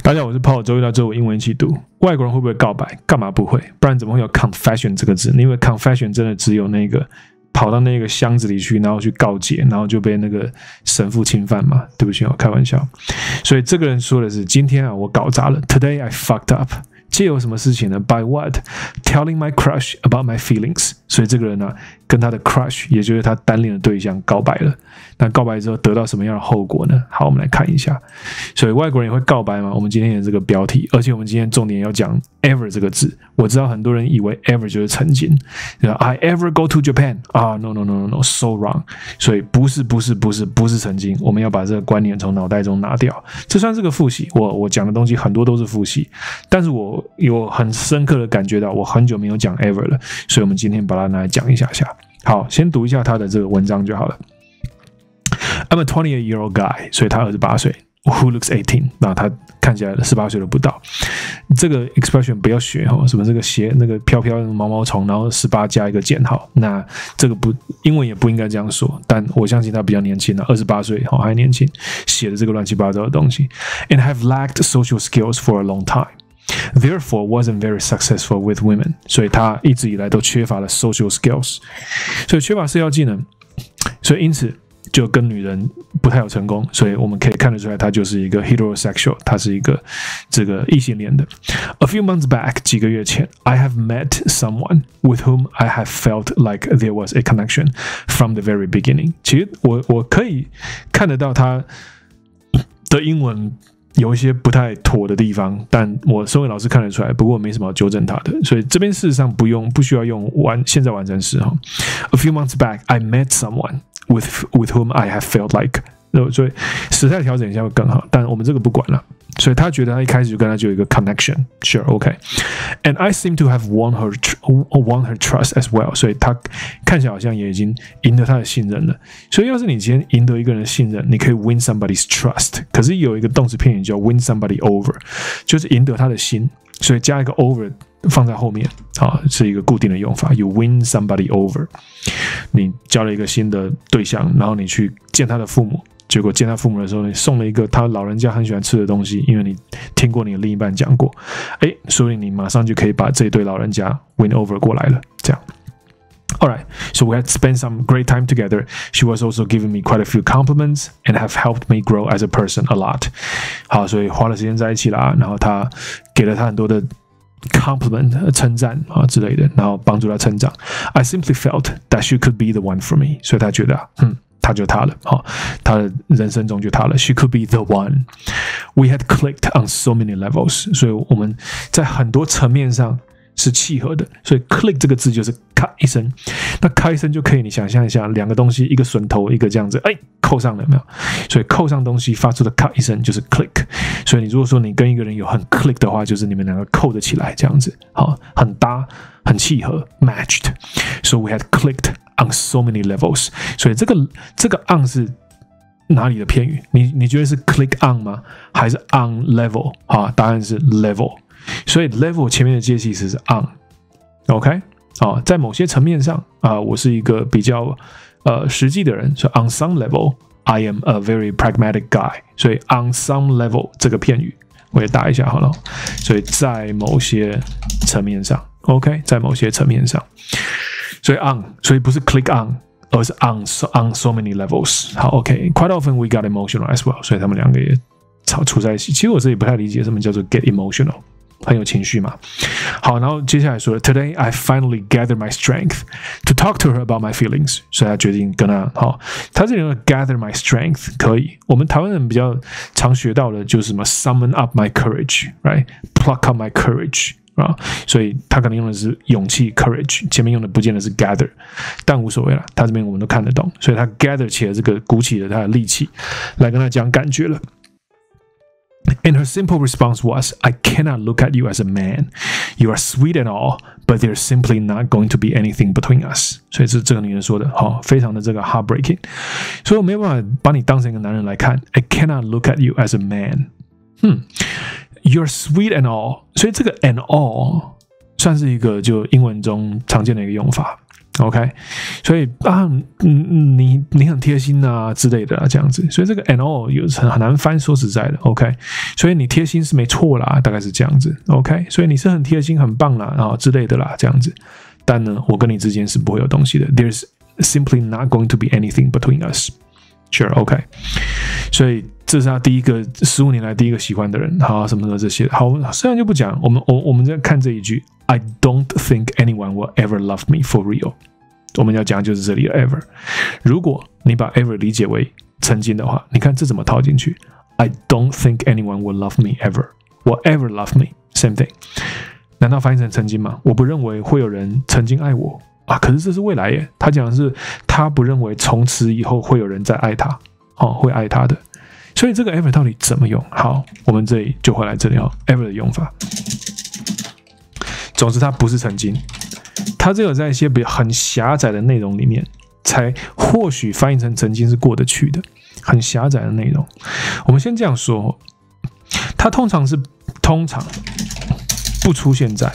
大家好，我是Paul，周一到周五英文一起读。外国人会不会告白？干嘛不会？不然怎么会有 confession 这个字？因为 confession 真的只有那个跑到那个箱子里去，然后去告解，然后就被那个神父侵犯嘛。对不起，我开玩笑。所以这个人说的是：今天啊，我搞砸了。Today I fucked up。借由什么事情呢 ？By what? Telling my crush about my feelings。所以这个人呢，跟他的 crush， 也就是他单恋的对象告白了。那告白之后得到什么样的后果呢？好，我们来看一下。所以外国人也会告白吗？我们今天的这个标题，而且我们今天重点要讲 ever 这个字。我知道很多人以为 ever 就是曾经。I ever go to Japan 啊 ，no， so wrong。所以不是曾经。我们要把这个观念从脑袋中拿掉。这算是个复习。我讲的东西很多都是复习，但是我有很深刻的感觉到，我很久没有讲 ever 了，所以我们今天把它拿来讲一下下。好，先读一下他的这个文章就好了。I'm a 28-year-old guy， 所以他28岁。Who looks 18？ 那他看起来18岁都不到。这个 expression 不要学哈，什么这个鞋那个飘飘的毛毛虫，然后18加一个减号，那这个不英文也不应该这样说。但我相信他比较年轻28岁还年轻，写的这个乱七八糟的东西。And have lacked social skills for a long time。Therefore, wasn't very successful with women. 所以他一直以来都缺乏了 social skills， 所以缺乏社交技能，所以因此就跟女人不太有成功。所以我们可以看得出来，他就是一个 heterosexual， 他是一个这个异性恋的。A few months back， 几个月前 ，I have met someone with whom I have felt like there was a connection from the very beginning。其实我可以看得到他的英文有一些不太妥的地方，但我身为老师看得出来，不过没什么好纠正他的，所以这边事实上不需要用现在完成时哈。A few months back, I met someone with whom I have felt like， 所以时态调整一下会更好，但我们这个不管了。所以他觉得他一开始就跟他就有一个 connection，sure OK，and I seem to have won her trust as well， 所以他看起来好像也已经赢得他的信任了。所以要是你今天赢得一个人的信任，你可以 win somebody's trust， 可是有一个动词片语叫 win somebody over， 就是赢得他的心，所以加一个 over 放在后面是一个固定的用法。You win somebody over， 你交了一个新的对象，然后你去见他的父母。结果见他父母的时候，你送了一个他老人家很喜欢吃的东西，因为你听过你的另一半讲过，所以你马上就可以把这对老人家 win over 过来了。这样 ，Alright, so we had spent some great time together. She was also giving me quite a few compliments and have helped me grow as a person a lot. 好，所以花了时间在一起啦，然后他给了他很多的compliment 称赞之类的，然后帮助他成长。I simply felt that she could be the one for me， 所以他觉得他就他了，他的人生中就他了。She could be the one. We had clicked on so many levels， 所以我们在很多层面上是契合的。所以 click 这个字就是咔一声，那咔一声就可以，你想象一下，两个东西，一个榫头，一个这样子，扣上了有没有？所以扣上东西发出的咔一声就是 click。所以你如果说你跟一个人有很 click 的话，就是你们两个扣得起来这样子，很搭，很契合 ，matched。So we had clicked on so many levels， 所以这个 on 是哪里的片语？你觉得是 click on 吗？还是 on level？ 答案是 level。所以 level 前面的介系词是 on，OK？ 在某些层面上我是一个比较实际的人，所以 on some level I am a very pragmatic guy。所以 on some level 这个片语我也打一下好了。所以在某些层面上 ，OK， 在某些层面上。所以 on， 所以不是 click on， 而是 on so many levels。好 ，OK，quite often we got emotional as well， 所以他们两个也处在一起。其实我自己不太理解什么叫做 get emotional， 很有情绪嘛。好，然后接下来说 ，Today I finally gathered my strength to talk to her about my feelings， 所以他决定跟他他这里用 gather my strength 可以，我们台湾人比较常学到的就是什么 summon up my courage，right？Pluck up my courage。所以他可能用的是勇气 courage， 前面用的不见得是 gather， 但无所谓了，他这边我们都看得懂，所以他 gather 起了这个鼓起了他的力气来跟他讲感觉了。And her simple response was, I cannot look at you as a man. You are sweet and all, but there's simply not going to be anything between us. 所以是这个女人说的，非常的这个 heartbreaking。所以我没有办法把你当成一个男人来看。I cannot look at you as a man.You're sweet and all， 所以这个 and all 算是一个就英文中常见的一个用法。 OK， 所以你很贴心啊之类的啊，这样子，所以这个 and all 有很难翻，说实在的 ，OK， 所以你贴心是没错啦，大概是这样子 ，OK， 所以你是很贴心、很棒啦啊之类的啦，这样子。但呢，我跟你之间是不会有东西的 ，There's simply not going to be anything between us。Sure, OK， 所以这是他第一个15年来第一个喜欢的人，好，什么的这些，好，虽然就不讲，我们在看这一句 ，I don't think anyone will ever love me for real。我们要讲就是这里的 ever。如果你把 ever 理解为曾经的话，你看这怎么套进去 ？I don't think anyone will love me ever. Will ever love me. Same thing. 难道翻译成曾经吗？我不认为会有人曾经爱我啊。可是这是未来耶。他讲的是他不认为从此以后会有人再爱他，会爱他的。所以这个 ever 到底怎么用？好，我们这里就回来这里ever 的用法。总之，它不是曾经。它只有在一些比较很狭窄的内容里面，才或许翻译成曾经是过得去的，很狭窄的内容。我们先这样说，它通常不出现在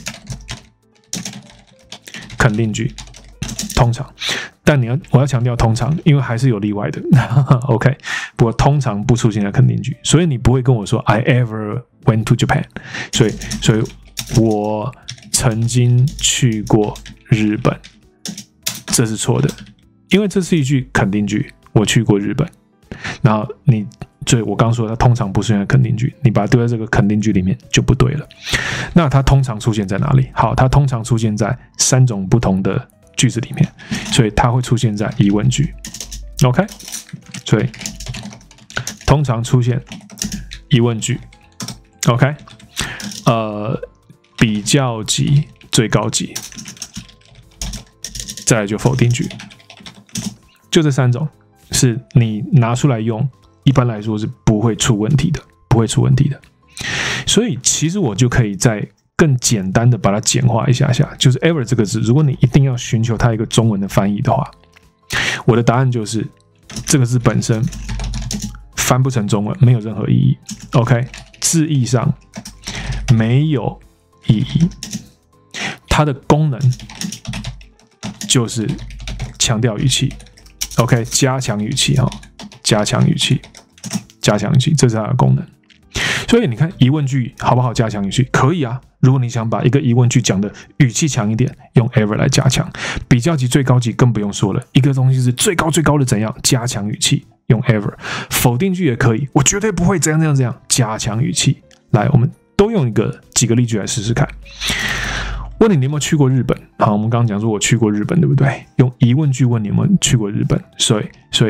肯定句，通常。但我要强调通常，因为还是有例外的。OK， 不过通常不出现在肯定句，所以你不会跟我说 I ever went to Japan， 所以我曾经去过日本，这是错的，因为这是一句肯定句，我去过日本。然后所以我刚说它通常不出现在肯定句，你把它丢在这个肯定句里面就不对了。那它通常出现在哪里？好，它通常出现在3种不同的句子里面，所以它会出现在疑问句。OK， 所以通常出现疑问句。OK， 比较级、最高级，再来就否定句，就这3种是你拿出来用，一般来说是不会出问题的，不会出问题的。所以其实我就可以再更简单的把它简化一下下，就是 ever 这个字，如果你一定要寻求它一个中文的翻译的话，我的答案就是这个字本身翻不成中文，没有任何意义。OK， 字义上没有意义，它的功能就是强调语气 ，OK， 加强语气加强语气，加强语气，这是它的功能。所以你看疑问句好不好加强语气？可以啊。如果你想把一个疑问句讲的语气强一点，用 ever 来加强。比较级、最高级更不用说了，一个东西是最高最高的怎样，加强语气，用 ever。否定句也可以，我绝对不会怎样怎样怎样，加强语气。来，我们都用几个例句来试试看。问你有没有去过日本？好，我们刚刚讲说我去过日本，对不对？用疑问句问你有没有去过日本，所以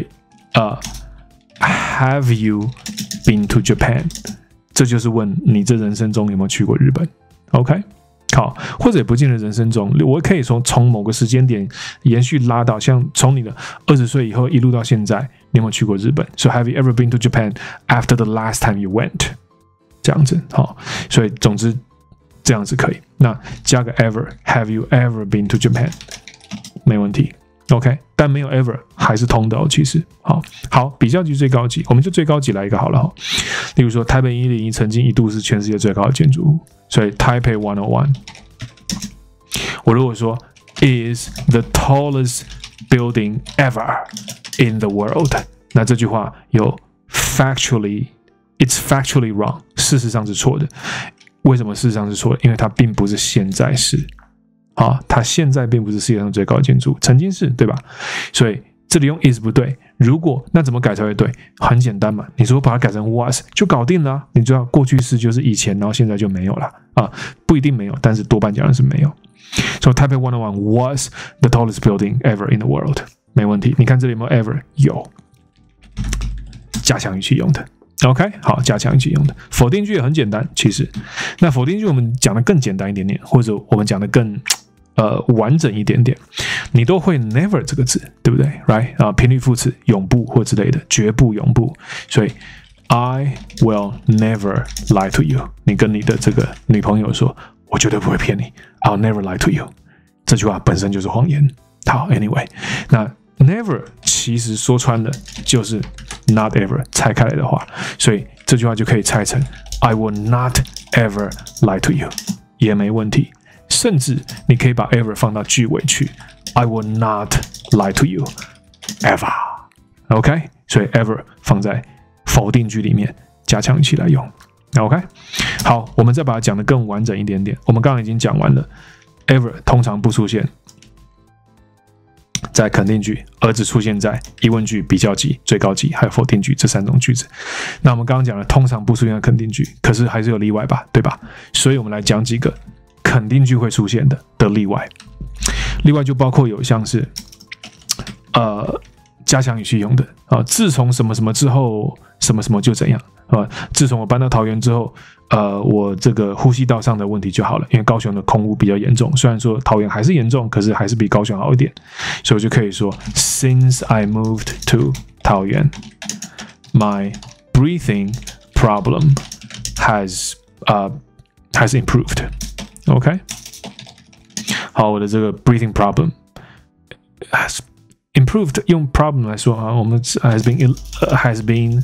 Have you been to Japan？ 这就是问你这人生中有没有去过日本。OK， 好，或者也不见得人生中，我可以从某个时间点延续拉到，像从你的20岁以后一路到现在，你有没有去过日本 ？So have you ever been to Japan after the last time you went？ 这样子，好，所以总之这样子可以。那加个 ever，Have you ever been to Japan？ 没问题。OK， 但没有 ever 还是通的哦。其实，好，比较级最高级，我们就最高级来一个好了。例如说，台北101曾经一度是全世界最高的建筑物，所以 Taipei 101。我如果说 is the tallest building ever in the world， 那这句话有 it's factually wrong， 事实上是错的。为什么事实上是错的？因为它并不是现在是。它现在并不是世界上最高的建筑，曾经是，对吧？所以这里用 is 不对。那怎么改才会对？很简单嘛，你说把它改成 was 就搞定了。你知道过去式就是以前，然后现在就没有了不一定没有，但是多半讲的是没有。So Taipei 101 was the tallest building ever in the world， 没问题。你看这里有没有 ever？ 有，加强语气用的。OK， 好，加强语气用的。否定句也很简单，其实。那否定句我们讲的更简单一点点，或者我们讲的更完整一点点，你都会 never 这个字，对不对 ？Right 频率副词，永不或之类的，绝不永不。所以 I will never lie to you。你跟你的这个女朋友说，我绝对不会骗你 ，I'll never lie to you。这句话本身就是谎言。好 ，Anyway， 那 never 其实说穿了就是 not ever 拆开来的话，所以这句话就可以拆成 I will not ever lie to you， 也没问题。甚至你可以把 ever 放到句尾去 I will not lie to you ever. OK， 所以 ever 放在否定句里面，加强语气来用。OK， 好，我们再把它讲得更完整一点点。我们刚刚已经讲完了 ，ever 通常不出现在肯定句，而只出现在疑问句、比较级、最高级还有否定句这3种句子。那我们刚刚讲了，通常不出现在肯定句，可是还是有例外吧，对吧？所以我们来讲几个肯定句会出现的例外。例外就包括有像是加强语气用的自从什么什么之后，什么什么就怎样。自从我搬到桃园之后，我这个呼吸道上的问题就好了，因为高雄的空污比较严重，虽然说桃园还是严重，可是还是比高雄好一点，所以我就可以说 Since I moved to 桃园 my breathing problem has improved. OK， 好，我的这个 breathing problem has improved， 用 problem 来说我们 has been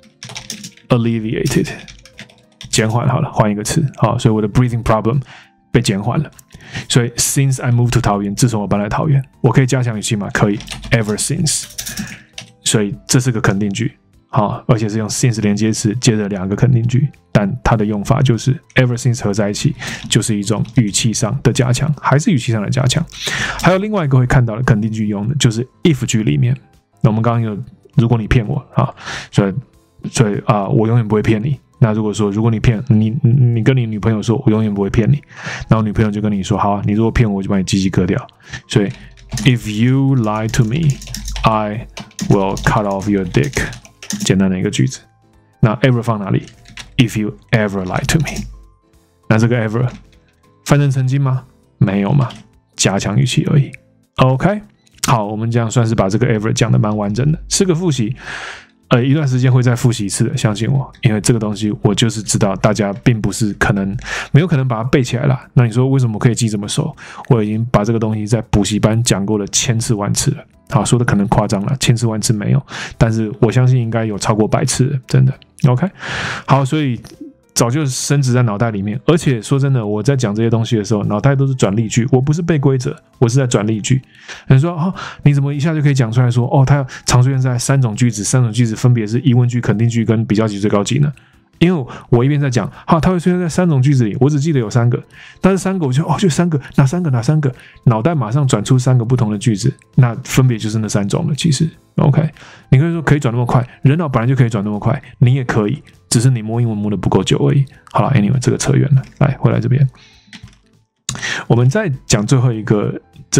alleviated， 减缓好了，换一个词。好，所以我的 breathing problem 被减缓了。所以 since I moved to 桃园，自从我搬来桃园，我可以加强语气吗？可以 ，ever since。所以这是个肯定句，好，而且是用 since 连接词接着2个肯定句，但它的用法就是 ever since 合在一起，就是一种语气上的加强，还是语气上的加强。还有另外一个会看到的肯定句用的就是 if 句里面。那我们刚刚有，如果你骗我所以我永远不会骗你。那如果说如果你骗你跟你女朋友说我永远不会骗你，然后女朋友就跟你说好啊，你如果骗我，我就把你鸡鸡割掉。所以 if you lie to me, I will cut off your dick。简单的一个句子。那 ever 放哪里 ？If you ever lie to me， 那这个 ever 翻成曾经吗？没有嘛，加强语气而已。OK， 好，我们这样算是把这个 ever 讲得蛮完整的，是个复习。一段时间会再复习一次的，相信我，因为这个东西我就是知道大家并不是没有可能把它背起来啦。那你说为什么可以记这么熟？我已经把这个东西在补习班讲过了千次万次了。好，说的可能夸张了，千次万次没有，但是我相信应该有超过100次了，真的。OK， 好，所以早就深植在脑袋里面，而且说真的，我在讲这些东西的时候，脑袋都是转例句，我不是背规则，我是在转例句。人说你怎么一下就可以讲出来说它常出现在3种句子，3种句子分别是疑问句、肯定句跟比较级、最高级呢？因为我一边在讲它会出现在3种句子里，我只记得有3个，但是3个我就就3个，哪3个？脑袋马上转出3个不同的句子，那分别就是那3种了。其实 OK， 你可以说可以转那么快，人脑本来就可以转那么快，你也可以，只是你摸英文摸得不够久而已。好了 ，anyway， 这个扯远了，来回来这边，我们再讲最后一个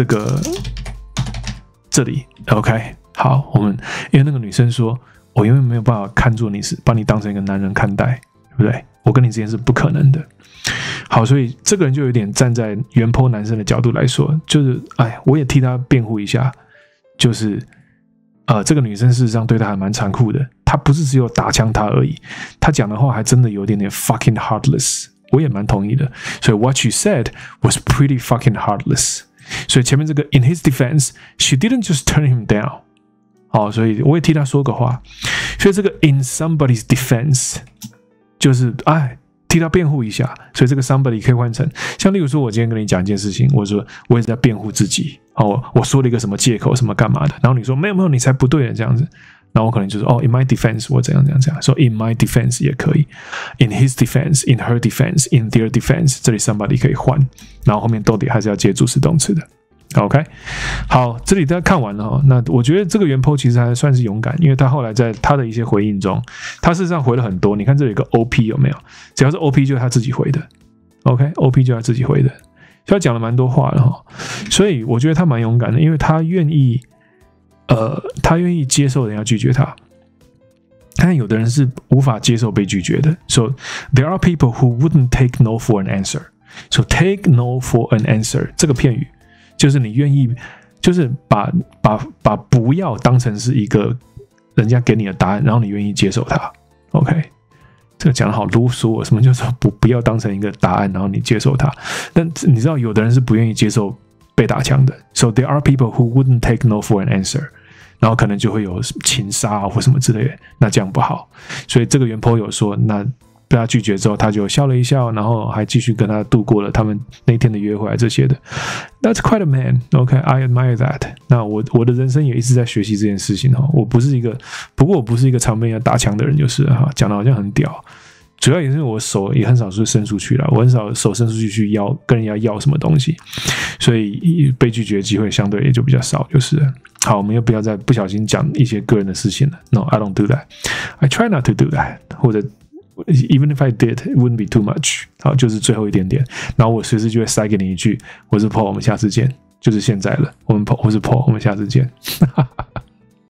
这里 OK。好，我们因为那个女生说，我永远没有办法看作你是把你当成一个男人看待，对不对？我跟你之间是不可能的。好，所以这个人就有点站在原po男生的角度来说，就是我也替他辩护一下，就是这个女生事实上对他还蛮残酷的，她不是只有打枪他而已，她讲的话还真的有点 fucking heartless， 我也蛮同意的。所以 what you said was pretty fucking heartless。所以前面这个 in his defense, she didn't just turn him down。好，所以我也替他说个话。所以这个 in somebody's defense 就是替他辩护一下。所以这个 somebody 可以换成像例如说，我今天跟你讲一件事情，我说我也是在辩护自己。我说了一个什么借口，什么干嘛的，然后你说没有，你才不对的这样子。然后我可能就说in my defense 我怎样，说 in my defense 也可以 ，in his defense, in her defense, in their defense， 这里 somebody 可以换，然后后面到底还是要接助词动词的。OK， 好，这里大家看完了那我觉得这个原 po 其实还算是勇敢，因为他后来在他的一些回应中，他事实上回了很多。你看这里有个 OP 有没有？只要是 OP 就是他自己回的。OK，OP 就是他自己回的，所以他讲了蛮多话了所以我觉得他蛮勇敢的，因为他愿意接受人家拒绝他。但有的人是无法接受被拒绝的。So there are people who wouldn't take no for an answer. So take no for an answer 这个片语就是你愿意，就是把不要当成是一个人家给你的答案，然后你愿意接受它。OK， 这个讲得好啰嗦，什么叫做不要当成一个答案，然后你接受它？但你知道有的人是不愿意接受被打枪的。So there are people who wouldn't take no for an answer， 然后可能就会有情杀或什么之类的，那这样不好。所以这个原 po 有说，那被他拒绝之后，他就笑了一笑，然后还继续跟他度过了他们那天的约会这些的。That's quite a man. OK, I admire that. 那我的人生也一直在学习这件事情哈。不过我不是一个常被人家打枪的人，就是哈，讲的好像很屌。主要也是因为我手也很少是伸出去了，我很少手伸出去跟人家要什么东西，所以被拒绝的机会相对也就比较少，就是了。好，我们又不要再不小心讲一些个人的事情了。No, I don't do that. I try not to do that. 或者 even if I did, it wouldn't be too much. 好，就是最后一点点，然后我随时就会塞给你一句：“我是 Paul， 我们下次见。”就是现在了，我是 Paul， 我们下次见。